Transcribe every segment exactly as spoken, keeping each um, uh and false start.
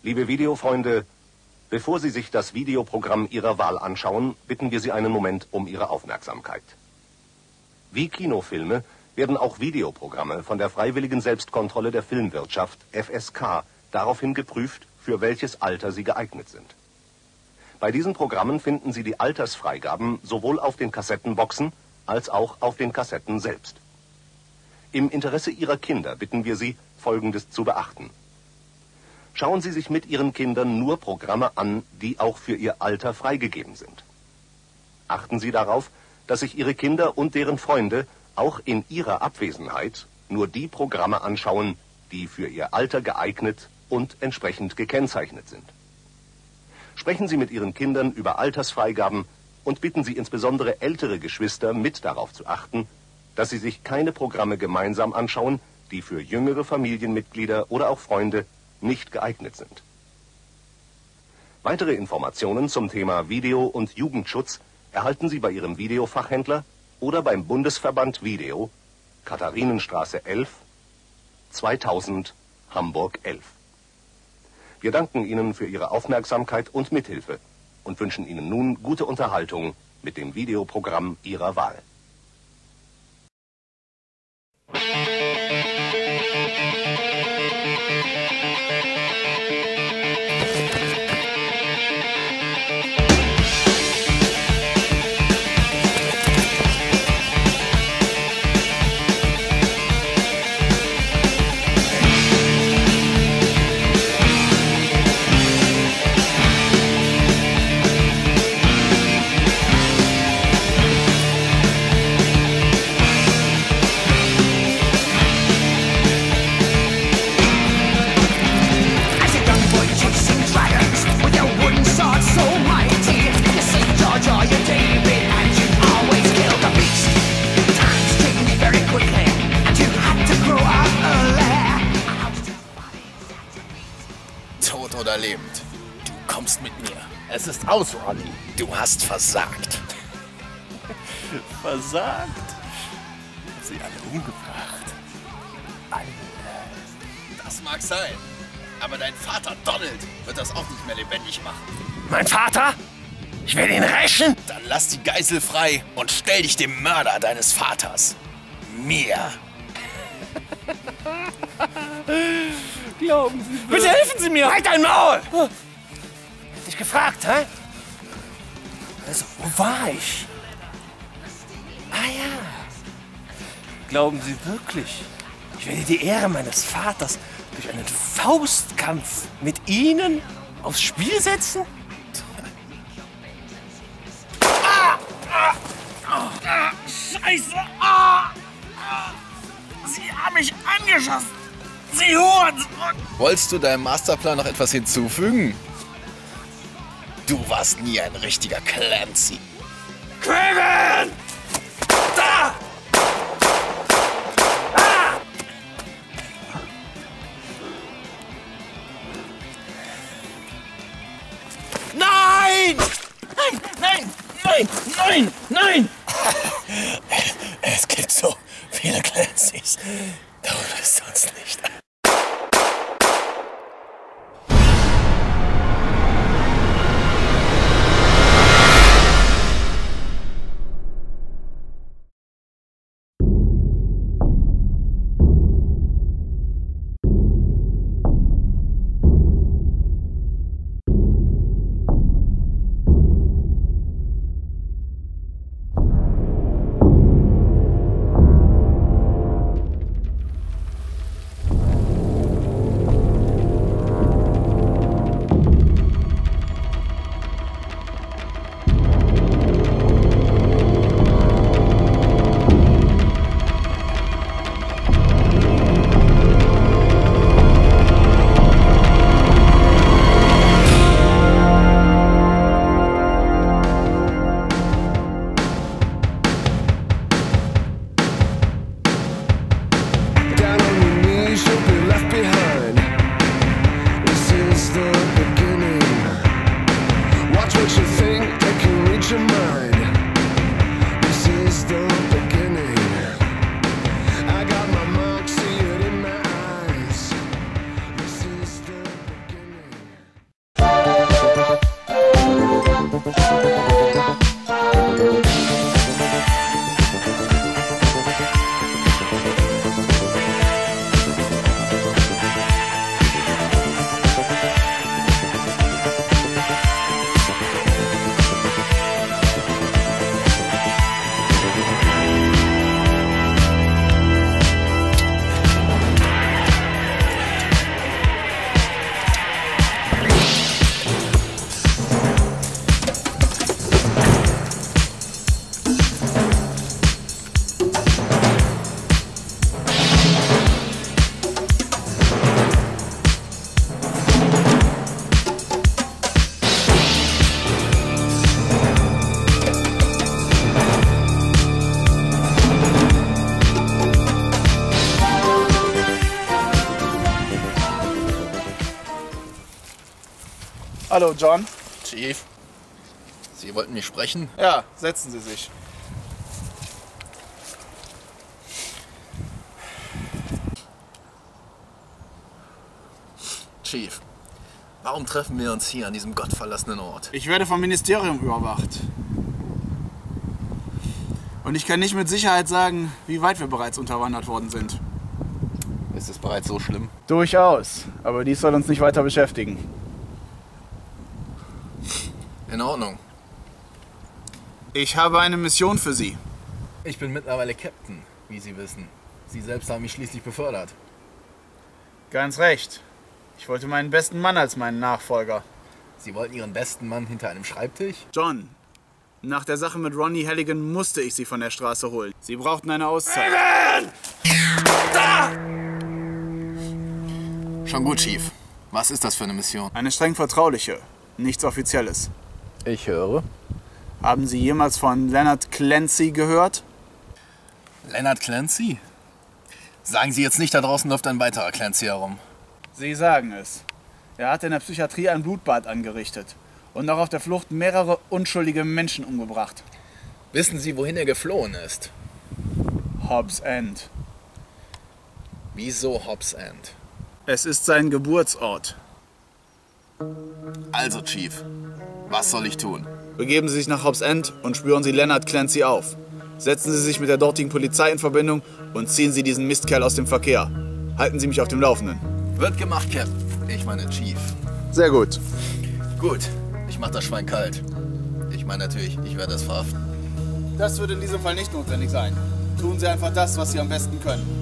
Liebe Videofreunde, bevor Sie sich das Videoprogramm Ihrer Wahl anschauen, bitten wir Sie einen Moment um Ihre Aufmerksamkeit. Wie Kinofilme werden auch Videoprogramme von der Freiwilligen Selbstkontrolle der Filmwirtschaft, F S K, daraufhin geprüft, für welches Alter sie geeignet sind. Bei diesen Programmen finden Sie die Altersfreigaben sowohl auf den Kassettenboxen als auch auf den Kassetten selbst. Im Interesse Ihrer Kinder bitten wir Sie, Folgendes zu beachten. Schauen Sie sich mit Ihren Kindern nur Programme an, die auch für ihr Alter freigegeben sind. Achten Sie darauf, dass sich Ihre Kinder und deren Freunde auch in ihrer Abwesenheit nur die Programme anschauen, die für ihr Alter geeignet und entsprechend gekennzeichnet sind. Sprechen Sie mit Ihren Kindern über Altersfreigaben und bitten Sie insbesondere ältere Geschwister mit darauf zu achten, dass sie sich keine Programme gemeinsam anschauen, die für jüngere Familienmitglieder oder auch Freunde nicht geeignet sind. Weitere Informationen zum Thema Video- und Jugendschutz erhalten Sie bei Ihrem Videofachhändler oder beim Bundesverband Video, Katharinenstraße elf, zweitausend, Hamburg elf. Wir danken Ihnen für Ihre Aufmerksamkeit und Mithilfe und wünschen Ihnen nun gute Unterhaltung mit dem Videoprogramm Ihrer Wahl. Tot oder lebend, du kommst mit mir. Es ist aus, Ronny. Du hast versagt. Versagt? Ich hab sie alle umgebracht. Alle. Das mag sein, aber dein Vater Donald wird das auch nicht mehr lebendig machen. Mein Vater? Ich will ihn rächen? Dann lass die Geisel frei und stell dich dem Mörder deines Vaters. Mir. Glauben Sie bitte helfen Sie mir! Halt dein Maul! Hätte ich gefragt, hä? Also, wo war ich? Ah ja. Glauben Sie wirklich, ich werde die Ehre meines Vaters durch einen Faustkampf mit Ihnen aufs Spiel setzen? Ah! Ah! Ah! Scheiße! Ah! Ah! Sie haben mich angeschossen! Sie Hurensohn! Wolltest du deinem Masterplan noch etwas hinzufügen? Du warst nie ein richtiger Clancy. Craven! Da! Ah! Nein! Nein! Nein! Nein! Nein! Nein! Es gibt so viele Clancys. Du bist uns nicht. Hallo, John. Chief, Sie wollten mich sprechen? Ja, setzen Sie sich. Chief, warum treffen wir uns hier an diesem gottverlassenen Ort? Ich werde vom Ministerium überwacht. Und ich kann nicht mit Sicherheit sagen, wie weit wir bereits unterwandert worden sind. Ist es bereits so schlimm? Durchaus, aber dies soll uns nicht weiter beschäftigen. In Ordnung. Ich habe eine Mission für Sie. Ich bin mittlerweile Captain, wie Sie wissen. Sie selbst haben mich schließlich befördert. Ganz recht. Ich wollte meinen besten Mann als meinen Nachfolger. Sie wollten Ihren besten Mann hinter einem Schreibtisch? John, nach der Sache mit Ronnie Halligan musste ich Sie von der Straße holen. Sie brauchten eine Auszeit. Schon gut, Chief. Was ist das für eine Mission? Eine streng vertrauliche, nichts Offizielles. Ich höre. Haben Sie jemals von Leonard Clancy gehört? Leonard Clancy? Sagen Sie jetzt nicht, da draußen läuft ein weiterer Clancy herum. Sie sagen es. Er hat in der Psychiatrie ein Blutbad angerichtet und auch auf der Flucht mehrere unschuldige Menschen umgebracht. Wissen Sie, wohin er geflohen ist? Hobbs End. Wieso Hobbs End? Es ist sein Geburtsort. Also, Chief, was soll ich tun? Begeben Sie sich nach Hobbs End und spüren Sie Leonard Clancy auf. Setzen Sie sich mit der dortigen Polizei in Verbindung und ziehen Sie diesen Mistkerl aus dem Verkehr. Halten Sie mich auf dem Laufenden. Wird gemacht, Cap. Ich meine, Chief. Sehr gut. Gut, ich mach das Schwein kalt. Ich meine natürlich, ich werde es verhaften. Das wird in diesem Fall nicht notwendig sein. Tun Sie einfach das, was Sie am besten können.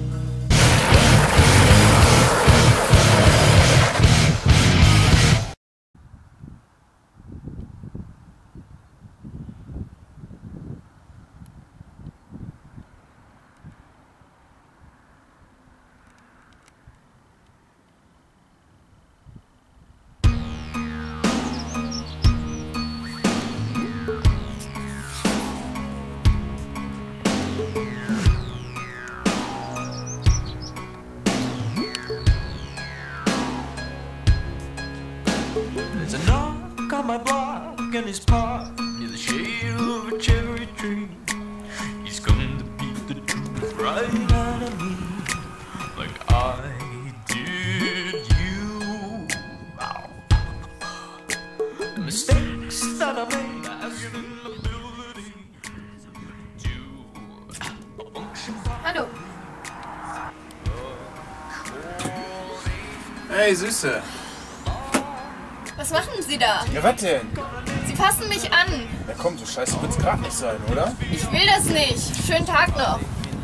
There's a knock on my block and he's parked near the shade of a cherry tree. He's come to beat the truth right out of me, like I did you. Ow. The mistakes that I made, I've given the ability to function. Hallo. Hey, Süße. Was machen Sie da? Ja, was denn? Sie fassen mich an. Na komm, so scheiße wird's gerade nicht sein, oder? Ich will das nicht. Schönen Tag noch.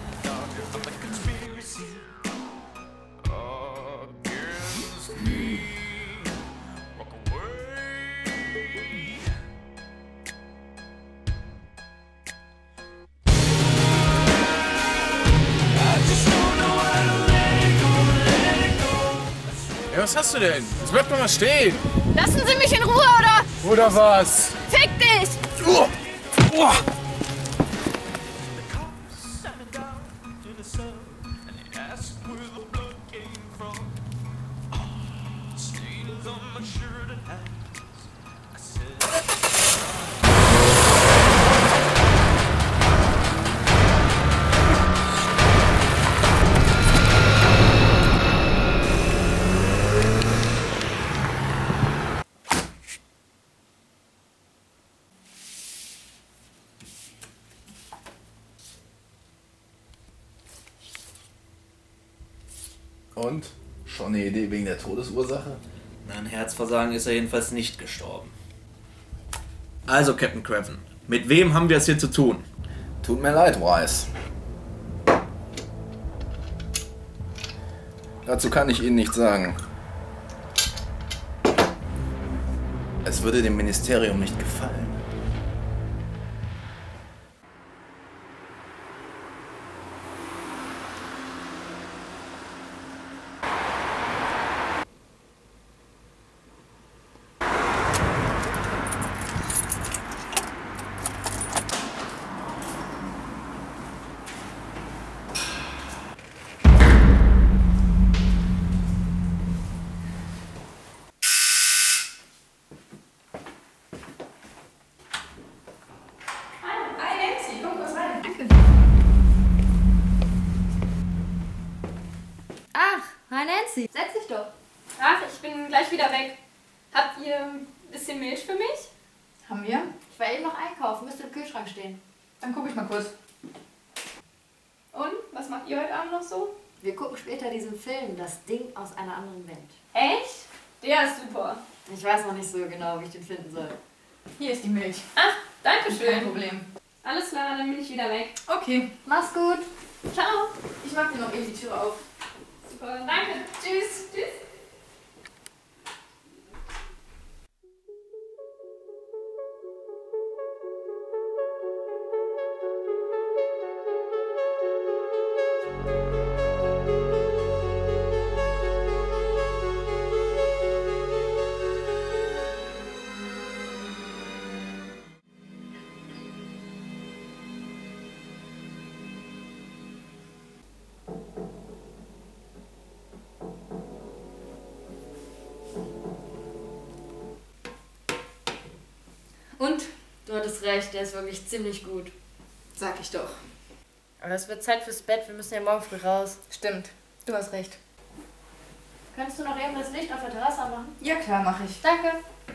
Ja, was hast du denn? Jetzt bleib doch mal stehen. Lassen Sie mich in Ruhe, oder? Oder was? Fick dich! Oh. Oh. Und? Schon eine Idee wegen der Todesursache? An Herzversagen ist er jedenfalls nicht gestorben. Also, Captain Craven, mit wem haben wir es hier zu tun? Tut mir leid, Wise. Dazu kann ich Ihnen nichts sagen. Es würde dem Ministerium nicht gefallen. Nancy. Setz dich doch. Ach, ich bin gleich wieder weg. Habt ihr ein bisschen Milch für mich? Haben wir? Ich war eben noch einkaufen. Müsste im Kühlschrank stehen. Dann gucke ich mal kurz. Und? Was macht ihr heute Abend noch so? Wir gucken später diesen Film, das Ding aus einer anderen Welt. Echt? Der ist super. Ich weiß noch nicht so genau, wie ich den finden soll. Hier ist die Milch. Ach, danke schön. Kein Problem. Alles klar, dann bin ich wieder weg. Okay. Mach's gut. Ciao. Ich mach dir noch eben die Tür auf. Super, danke. Tschüss. Tschüss. Und? Du hattest recht, der ist wirklich ziemlich gut. Sag ich doch. Aber es wird Zeit fürs Bett, wir müssen ja morgen früh raus. Stimmt. Du hast recht. Könntest du noch eben das Licht auf der Terrasse machen? Ja klar, mache ich. Danke.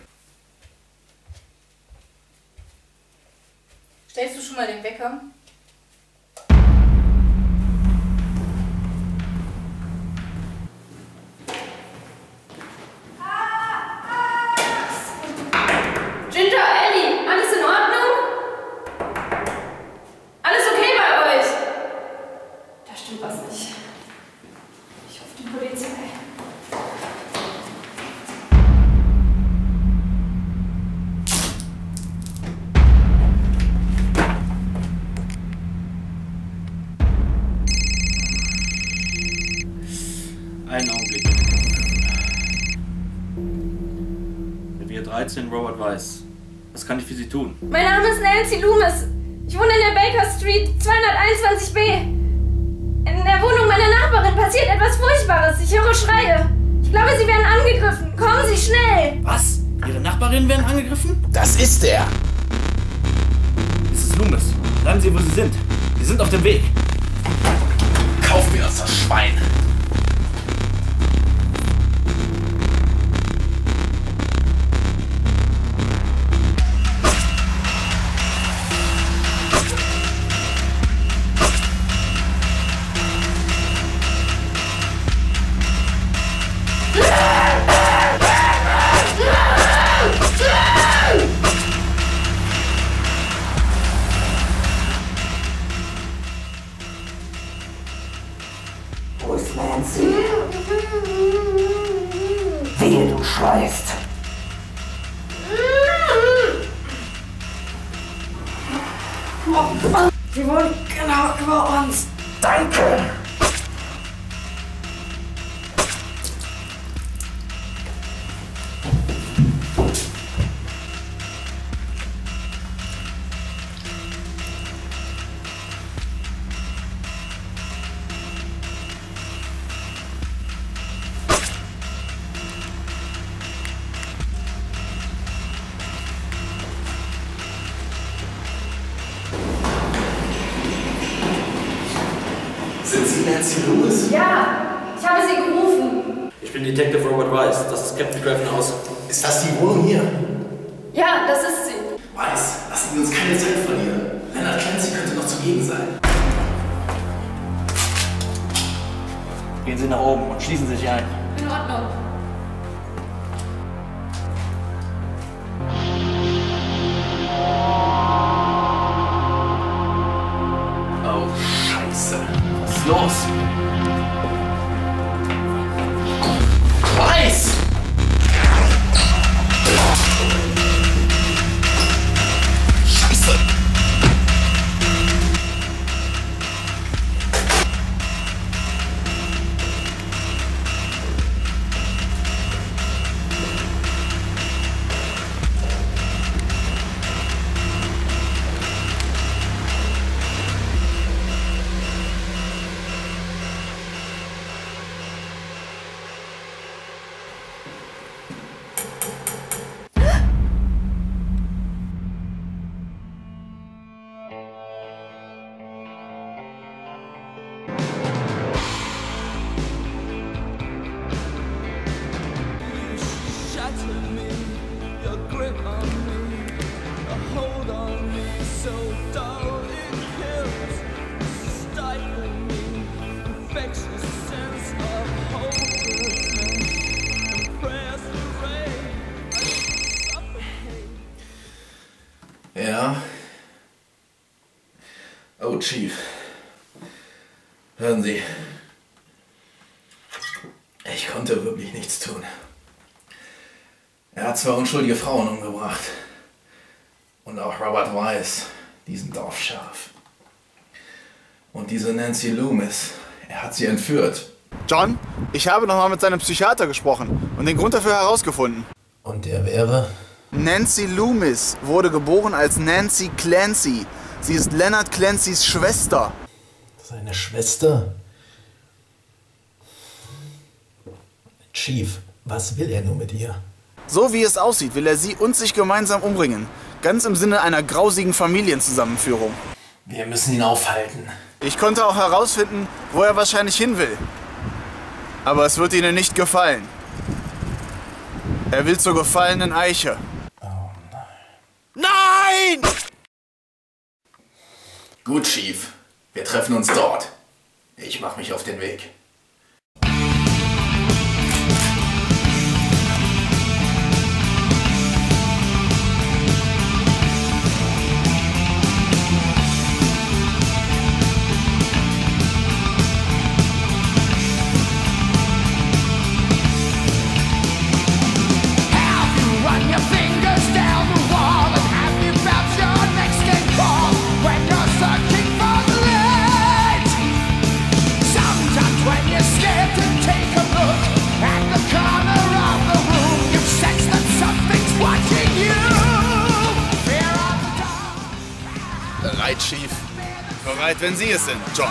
Stellst du schon mal den Wecker? Ginger, Ellie, alles in Ordnung? Alles okay bei euch? Da stimmt was nicht. Ich hoffe, die Polizei. Einen Augenblick bitte. Revier dreizehn, Robert Weiss. Was kann ich für Sie tun? Mein Name ist Nancy Loomis. Ich wohne in der Baker Street zweihunderteinundzwanzig b. In der Wohnung meiner Nachbarin passiert etwas Furchtbares. Ich höre Schreie. Ich glaube, sie werden angegriffen. Kommen Sie schnell. Was? Ihre Nachbarinnen werden angegriffen? Das ist er! Misses Loomis, bleiben Sie, wo Sie sind. Wir sind auf dem Weg. Kauf mir das, das Schwein! Wo ist Nancy? Wehe, du schreist. Sie wohnen genau über uns. Danke! Sind Sie Nancy Loomis? Ja, ich habe sie gerufen. Ich bin Detective Robert Weiss. Das ist Captain Craven aus. Ist das die Wohnung hier? Ja, das ist sie. Weiss, lassen wir uns keine Zeit verlieren. Leonard Clancy könnte noch zugegen sein. Gehen Sie nach oben und schließen Sie sich ein. In Ordnung. Oh, Scheiße. Was ist los? Weiss! Scheiße! Ja. Oh, Chief. Hören Sie. Ich konnte wirklich nichts tun. Er hat zwei unschuldige Frauen umgebracht. Und auch Robert Wise, diesen Dorfscharf. Und diese Nancy Loomis, er hat sie entführt. John, ich habe nochmal mit seinem Psychiater gesprochen und den Grund dafür herausgefunden. Und der wäre? Nancy Loomis wurde geboren als Nancy Clancy. Sie ist Leonard Clancys Schwester. Seine Schwester? Chief, was will er nur mit ihr? So wie es aussieht, will er sie und sich gemeinsam umbringen. Ganz im Sinne einer grausigen Familienzusammenführung. Wir müssen ihn aufhalten. Ich konnte auch herausfinden, wo er wahrscheinlich hin will. Aber es wird Ihnen nicht gefallen. Er will zur gefallenen Eiche. Oh nein. Nein! Gut, Chief. Wir treffen uns dort. Ich mache mich auf den Weg. Bereit, Chief. Bereit, wenn Sie es sind, John.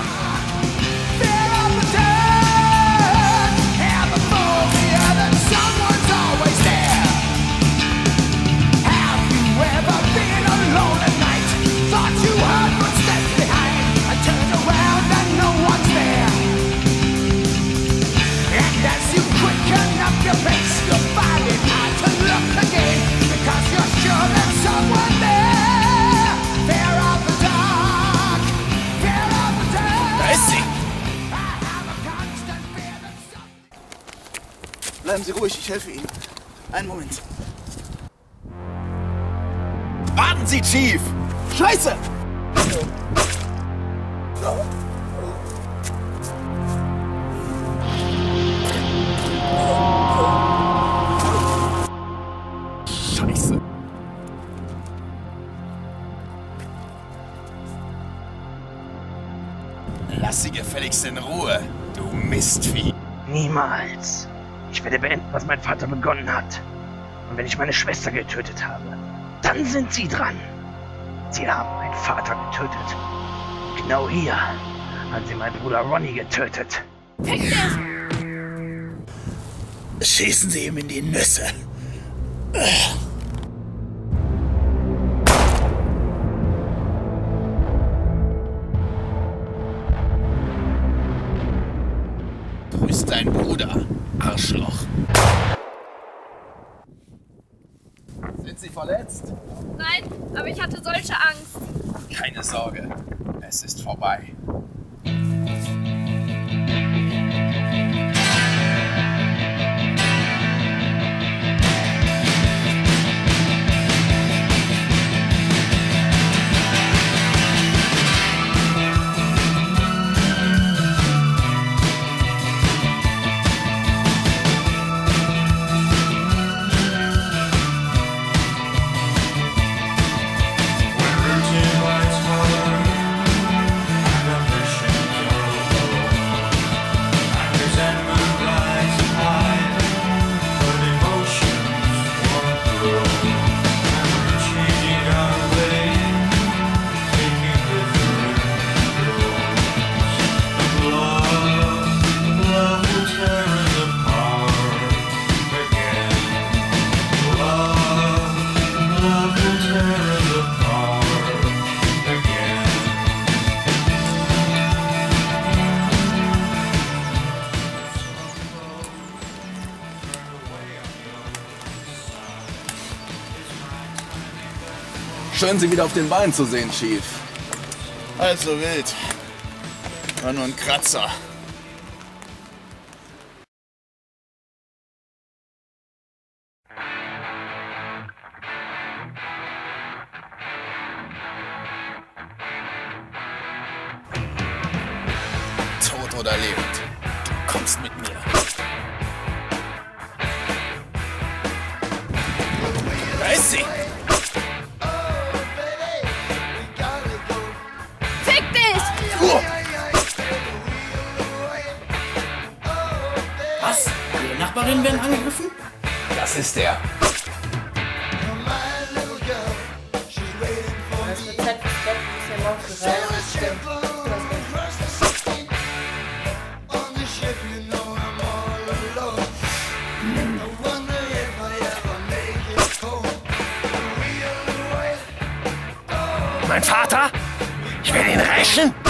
Bleiben Sie ruhig, ich helfe Ihnen. Einen Moment. Warten Sie, Chief! Scheiße! Scheiße. Lass sie gefälligst in Ruhe, du Mistvieh. Niemals. Ich werde beenden, was mein Vater begonnen hat. Und wenn ich meine Schwester getötet habe, dann sind Sie dran. Sie haben meinen Vater getötet. Genau hier haben Sie meinen Bruder Ronnie getötet. Schießen Sie ihm in die Nüsse. Wo ist dein Bruder, Arschloch? Sind Sie verletzt? Nein, aber ich hatte solche Angst. Keine Sorge, es ist vorbei. Lights falling, schön, Sie wieder auf den Beinen zu sehen, Chief. Also wild. War nur ein Kratzer. Tot oder lebend. Du kommst mit mir. Da ist sie! Fick dich! Oh. Was? Ihre Nachbarinnen werden angegriffen? Das ist er. Es wird Zeit fürs Bett, du bist ja morgen früh rein. Stimmt. Du hast recht. Mein Vater? Ich will ihn rächen!